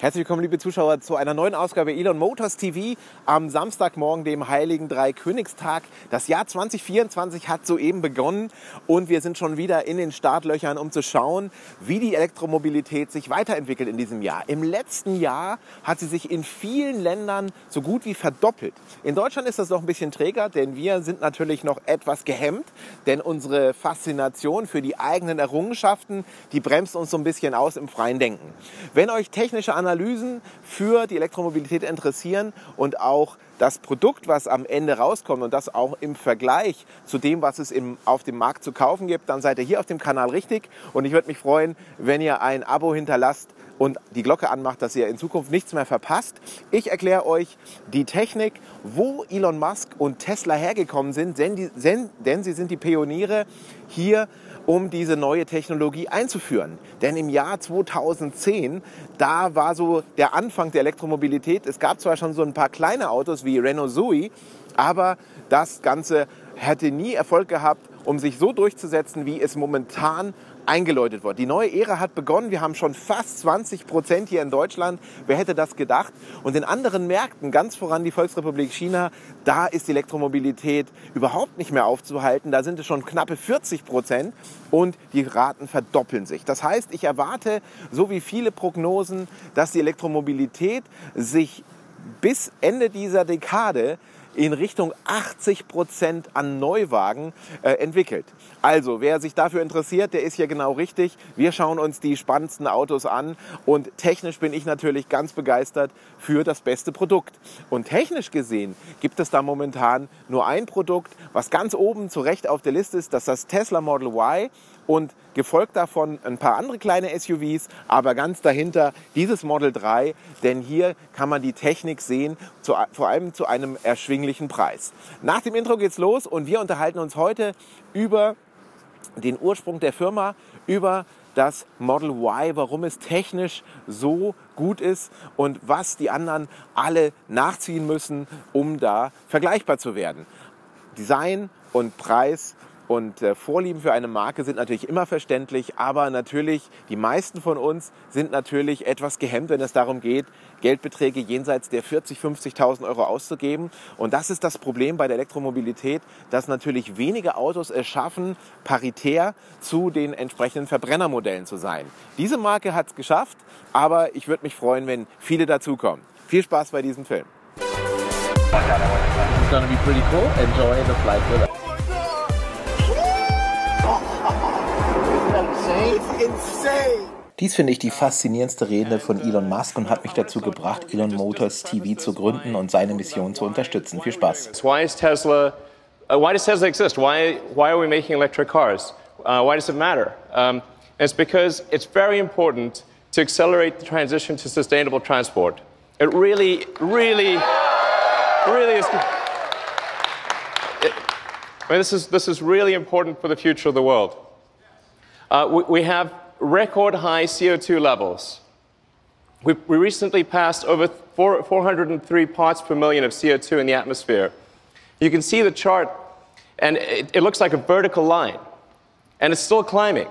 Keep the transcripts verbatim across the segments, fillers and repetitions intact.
Herzlich willkommen, liebe Zuschauer, zu einer neuen Ausgabe Elon Motors T V am Samstagmorgen, dem heiligen Dreikönigstag. Das Jahr zwanzig vierundzwanzig hat soeben begonnen und wir sind schon wieder in den Startlöchern, um zu schauen, wie die Elektromobilität sich weiterentwickelt in diesem Jahr. Im letzten Jahr hat sie sich in vielen Ländern so gut wie verdoppelt. In Deutschland ist das noch ein bisschen träger, denn wir sind natürlich noch etwas gehemmt, denn unsere Faszination für die eigenen Errungenschaften, die bremst uns so ein bisschen aus im freien Denken. Wenn euch technische Analysen Analysen für die Elektromobilität interessieren und auch das Produkt, was am Ende rauskommt und das auch im Vergleich zu dem, was es im, auf dem Markt zu kaufen gibt, dann seid ihr hier auf dem Kanal richtig. Und ich würde mich freuen, wenn ihr ein Abo hinterlasst und die Glocke anmacht, dass ihr in Zukunft nichts mehr verpasst. Ich erkläre euch die Technik, wo Elon Musk und Tesla hergekommen sind, denn, die, denn sie sind die Pioniere hier, um diese neue Technologie einzuführen. Denn im Jahr zweitausendzehn, da war so der Anfang der Elektromobilität. Es gab zwar schon so ein paar kleine Autos wie Renault Zoe, aber das Ganze hätte nie Erfolg gehabt, um sich so durchzusetzen, wie es momentan eingeläutet wird. Die neue Ära hat begonnen. Wir haben schon fast zwanzig Prozent hier in Deutschland. Wer hätte das gedacht? Und in anderen Märkten, ganz voran die Volksrepublik China, da ist die Elektromobilität überhaupt nicht mehr aufzuhalten. Da sind es schon knappe vierzig Prozent und die Raten verdoppeln sich. Das heißt, ich erwarte, so wie viele Prognosen, dass die Elektromobilität sich bis Ende dieser Dekade in Richtung achtzig Prozent an Neuwagen äh, entwickelt. Also, wer sich dafür interessiert, der ist hier genau richtig. Wir schauen uns die spannendsten Autos an und technisch bin ich natürlich ganz begeistert für das beste Produkt. Und technisch gesehen gibt es da momentan nur ein Produkt, was ganz oben zu Recht auf der Liste ist, das ist das Tesla Model Y und gefolgt davon ein paar andere kleine S U Vs, aber ganz dahinter dieses Model drei, denn hier kann man die Technik sehen, zu, vor allem zu einem erschwinglichen Preis. Nach dem Intro geht's los und wir unterhalten uns heute über den Ursprung der Firma, über das Model Y, warum es technisch so gut ist und was die anderen alle nachziehen müssen, um da vergleichbar zu werden. Design und Preis und äh, Vorlieben für eine Marke sind natürlich immer verständlich, aber natürlich, die meisten von uns sind natürlich etwas gehemmt, wenn es darum geht, Geldbeträge jenseits der vierzigtausend, fünfzigtausend Euro auszugeben. Und das ist das Problem bei der Elektromobilität, dass natürlich wenige Autos es schaffen, paritär zu den entsprechenden Verbrennermodellen zu sein. Diese Marke hat es geschafft, aber ich würde mich freuen, wenn viele dazukommen. Viel Spaß bei diesem Film. It's gonna be pretty cool. Enjoy the flight with us. Dies finde ich die faszinierendste Rede von Elon Musk und hat mich dazu gebracht, Elon Motors T V zu gründen und seine Mission zu unterstützen. Viel Spaß. Why is Tesla? Uh, why does Tesla exist? Why why are we making electric cars? Uh, why does it matter? Um, it's because it's very important to accelerate the transition to sustainable transport. It really, really, really is. It, I mean, this is this is really important for the future of the world. Uh, we, we have record high C O two levels. We, we recently passed over four, four hundred three parts per million of C O two in the atmosphere. You can see the chart, and it, it looks like a vertical line, and it's still climbing.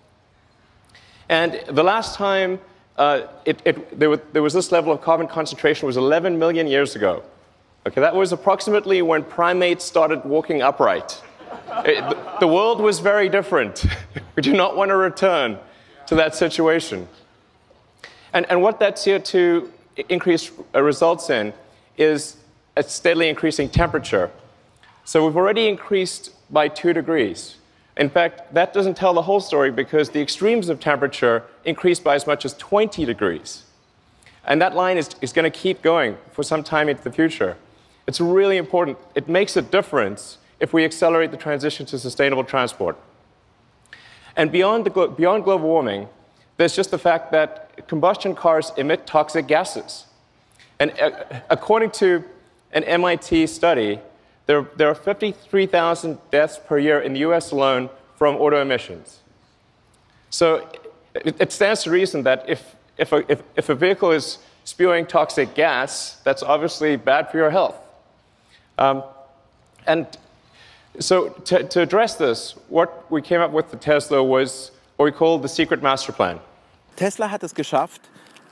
And the last time uh, it, it, there, was, there was this level of carbon concentration was eleven million years ago. Okay, that was approximately when primates started walking upright. It, the, the world was very different. We do not want to return to that situation. And, and what that C O two increase uh, results in is a steadily increasing temperature. So we've already increased by two degrees. In fact, that doesn't tell the whole story because the extremes of temperature increased by as much as twenty degrees. And that line is, is going to keep going for some time into the future. It's really important. It makes a difference if we accelerate the transition to sustainable transport. And beyond, the, beyond global warming, there's just the fact that combustion cars emit toxic gases. And uh, according to an M I T study, there, there are fifty-three thousand deaths per year in the U S alone from auto emissions. So it, it stands to reason that if, if, a, if, if a vehicle is spewing toxic gas, that's obviously bad for your health. Um, and So to, to address this, what we came up with the Tesla was what we call the secret master plan. Tesla hat es geschafft,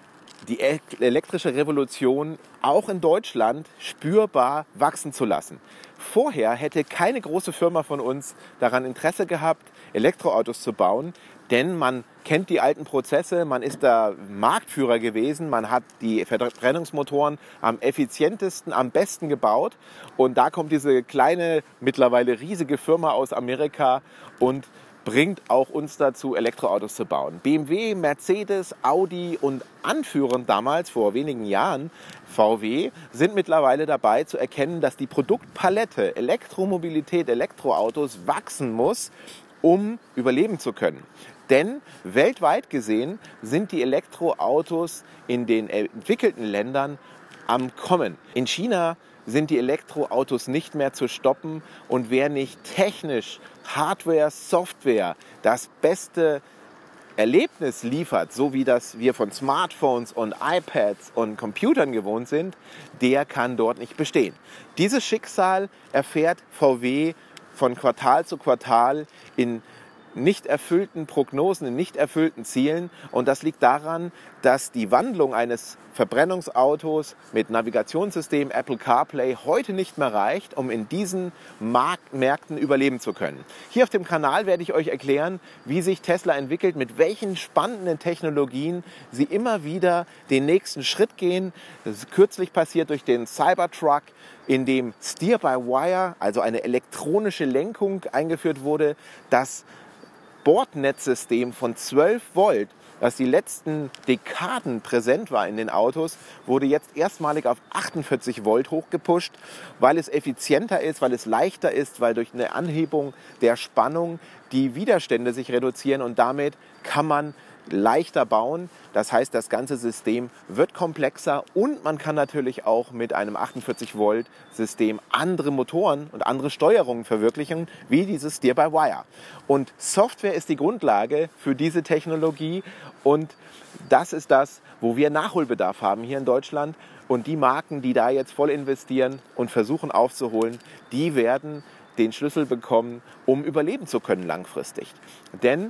die elektrische Revolution auch in Deutschland spürbar wachsen zu lassen. Vorher hätte keine große Firma von uns daran Interesse gehabt, Elektroautos zu bauen, denn man kennt die alten Prozesse, man ist da Marktführer gewesen, man hat die Verbrennungsmotoren am effizientesten, am besten gebaut. Und da kommt diese kleine, mittlerweile riesige Firma aus Amerika und bringt auch uns dazu, Elektroautos zu bauen. B M W, Mercedes, Audi und anführend damals, vor wenigen Jahren, V W, sind mittlerweile dabei zu erkennen, dass die Produktpalette Elektromobilität, Elektroautos wachsen muss, um überleben zu können. Denn weltweit gesehen sind die Elektroautos in den entwickelten Ländern am Kommen. In China sind die Elektroautos nicht mehr zu stoppen und wer nicht technisch, Hardware, Software das beste Erlebnis liefert, so wie das wir von Smartphones und iPads und Computern gewohnt sind, der kann dort nicht bestehen. Dieses Schicksal erfährt V W von Quartal zu Quartal in nicht erfüllten Prognosen, in nicht erfüllten Zielen. Und das liegt daran, dass die Wandlung eines Verbrennungsautos mit Navigationssystem Apple CarPlay heute nicht mehr reicht, um in diesen Markt- Märkten überleben zu können. Hier auf dem Kanal werde ich euch erklären, wie sich Tesla entwickelt, mit welchen spannenden Technologien sie immer wieder den nächsten Schritt gehen. Das ist kürzlich passiert durch den Cybertruck, in dem Steer-by-Wire, also eine elektronische Lenkung, eingeführt wurde, das Bordnetzsystem von zwölf Volt, das die letzten Dekaden präsent war in den Autos, wurde jetzt erstmalig auf achtundvierzig Volt hochgepusht, weil es effizienter ist, weil es leichter ist, weil durch eine Anhebung der Spannung die Widerstände sich reduzieren und damit kann man leichter bauen. Das heißt, das ganze System wird komplexer und man kann natürlich auch mit einem achtundvierzig Volt System andere Motoren und andere Steuerungen verwirklichen, wie dieses Steer-by-Wire. Und Software ist die Grundlage für diese Technologie und das ist das, wo wir Nachholbedarf haben hier in Deutschland. Und die Marken, die da jetzt voll investieren und versuchen aufzuholen, die werden den Schlüssel bekommen, um überleben zu können langfristig. Denn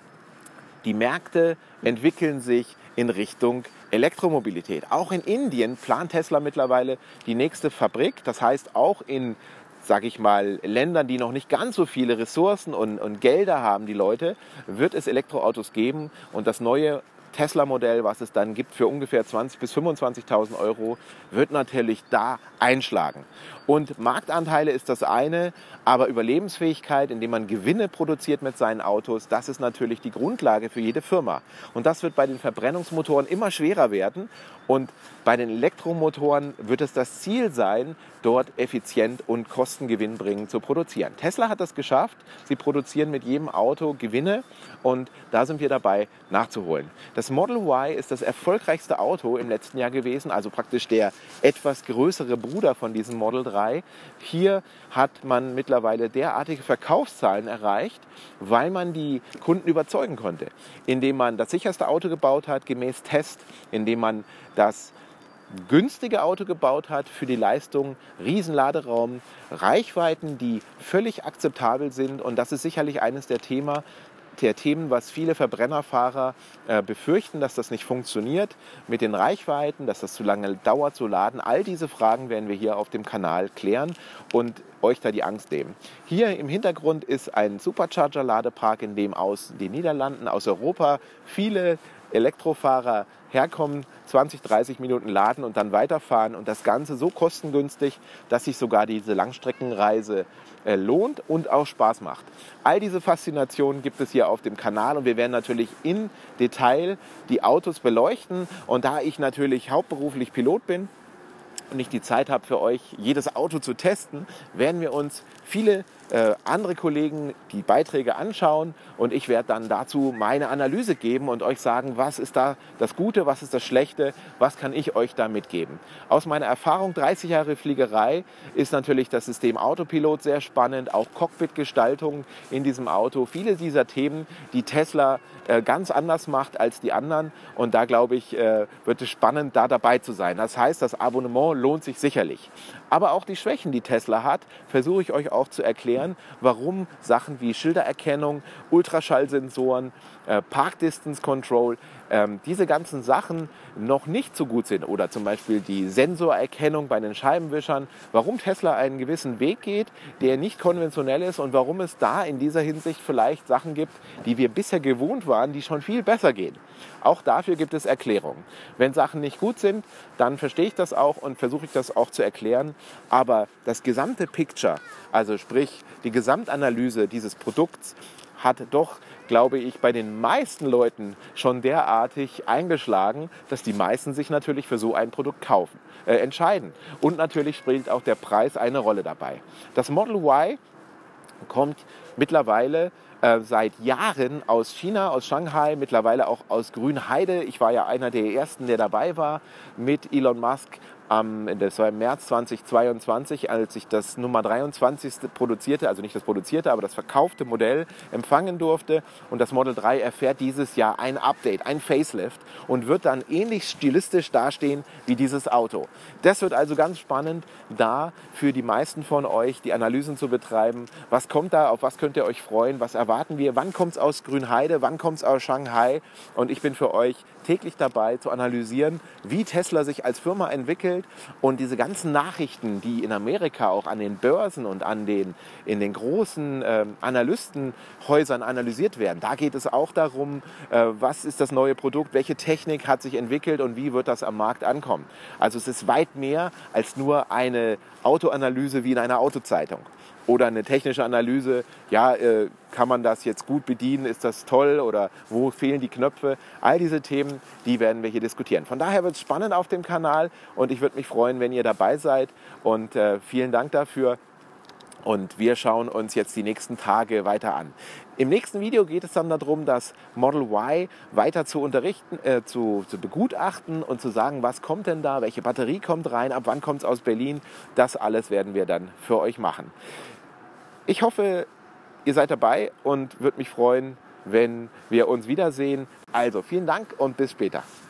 die Märkte entwickeln sich in Richtung Elektromobilität. Auch in Indien plant Tesla mittlerweile die nächste Fabrik. Das heißt, auch in, sage ich mal, Ländern, die noch nicht ganz so viele Ressourcen und, und Gelder haben, die Leute, wird es Elektroautos geben. Und das neue Tesla-Modell, was es dann gibt für ungefähr zwanzigtausend bis fünfundzwanzigtausend Euro, wird natürlich da einschlagen. Und Marktanteile ist das eine, aber Überlebensfähigkeit, indem man Gewinne produziert mit seinen Autos, das ist natürlich die Grundlage für jede Firma. Und das wird bei den Verbrennungsmotoren immer schwerer werden. Und bei den Elektromotoren wird es das Ziel sein, dort effizient und kostengewinnbringend zu produzieren. Tesla hat das geschafft. Sie produzieren mit jedem Auto Gewinne und da sind wir dabei nachzuholen. Das Model Y ist das erfolgreichste Auto im letzten Jahr gewesen, also praktisch der etwas größere Bruder von diesem Model drei. Hier hat man mittlerweile derartige Verkaufszahlen erreicht, weil man die Kunden überzeugen konnte, indem man das sicherste Auto gebaut hat, gemäß Test, indem man das günstige Auto gebaut hat für die Leistung, Riesenladeraum, Reichweiten, die völlig akzeptabel sind. Und das ist sicherlich eines der Themen, der Themen, was viele Verbrennerfahrer äh, befürchten, dass das nicht funktioniert mit den Reichweiten, dass das zu lange dauert zu laden. All diese Fragen werden wir hier auf dem Kanal klären und euch da die Angst nehmen. Hier im Hintergrund ist ein Supercharger-Ladepark, in dem aus den Niederlanden, aus Europa viele Elektrofahrer herkommen, zwanzig, dreißig Minuten laden und dann weiterfahren und das Ganze so kostengünstig, dass sich sogar diese Langstreckenreise äh, lohnt und auch Spaß macht. All diese Faszinationen gibt es hier auf dem Kanal und wir werden natürlich in Detail die Autos beleuchten und da ich natürlich hauptberuflich Pilot bin und nicht die Zeit habe für euch, jedes Auto zu testen, werden wir uns viele äh, andere Kollegen die Beiträge anschauen und ich werde dann dazu meine Analyse geben und euch sagen, was ist da das Gute, was ist das Schlechte, was kann ich euch da mitgeben. Aus meiner Erfahrung, dreißig Jahre Fliegerei, ist natürlich das System Autopilot sehr spannend, auch Cockpitgestaltung in diesem Auto. Viele dieser Themen, die Tesla äh, ganz anders macht als die anderen und da glaube ich, äh, wird es spannend, da dabei zu sein. Das heißt, das Abonnement lohnt sich sicherlich. Aber auch die Schwächen, die Tesla hat, versuche ich euch auch zu erklären, erklären, warum Sachen wie Schildererkennung, Ultraschallsensoren, äh, Park Distance Control, ähm, diese ganzen Sachen noch nicht so gut sind. Oder zum Beispiel die Sensorerkennung bei den Scheibenwischern, warum Tesla einen gewissen Weg geht, der nicht konventionell ist und warum es da in dieser Hinsicht vielleicht Sachen gibt, die wir bisher gewohnt waren, die schon viel besser gehen. Auch dafür gibt es Erklärungen. Wenn Sachen nicht gut sind, dann verstehe ich das auch und versuche ich das auch zu erklären. Aber das gesamte Picture, also sprich die Gesamtanalyse dieses Produkts, hat doch, glaube ich, bei den meisten Leuten schon derartig eingeschlagen, dass die meisten sich natürlich für so ein Produkt kaufen, äh, entscheiden. Und natürlich spielt auch der Preis eine Rolle dabei. Das Model Y kommt mittlerweile äh, seit Jahren aus China, aus Shanghai, mittlerweile auch aus Grünheide. Ich war ja einer der ersten, der dabei war mit Elon Musk. Um, das war im März zweitausendzweiundzwanzig, als ich das Nummer dreiundzwanzig produzierte, also nicht das produzierte, aber das verkaufte Modell empfangen durfte. Und das Model drei erfährt dieses Jahr ein Update, ein Facelift und wird dann ähnlich stilistisch dastehen wie dieses Auto. Das wird also ganz spannend, da für die meisten von euch die Analysen zu betreiben. Was kommt da, auf was könnt ihr euch freuen, was erwarten wir, wann kommt es aus Grünheide, wann kommt es aus Shanghai? Und ich bin für euch täglich dabei zu analysieren, wie Tesla sich als Firma entwickelt und diese ganzen Nachrichten, die in Amerika auch an den Börsen und an den, in den großen äh, Analystenhäusern analysiert werden. Da geht es auch darum, äh, was ist das neue Produkt, welche Technik hat sich entwickelt und wie wird das am Markt ankommen. Also es ist weit mehr als nur eine Autoanalyse wie in einer Autozeitung. Oder eine technische Analyse, ja, äh, kann man das jetzt gut bedienen, ist das toll oder wo fehlen die Knöpfe? All diese Themen, die werden wir hier diskutieren. Von daher wird es spannend auf dem Kanal und ich würde mich freuen, wenn ihr dabei seid und äh, vielen Dank dafür. Und wir schauen uns jetzt die nächsten Tage weiter an. Im nächsten Video geht es dann darum, das Model Y weiter zu unterrichten, äh, zu, zu begutachten und zu sagen, was kommt denn da, welche Batterie kommt rein, ab wann kommt es aus Berlin. Das alles werden wir dann für euch machen. Ich hoffe, ihr seid dabei und würde mich freuen, wenn wir uns wiedersehen. Also vielen Dank und bis später.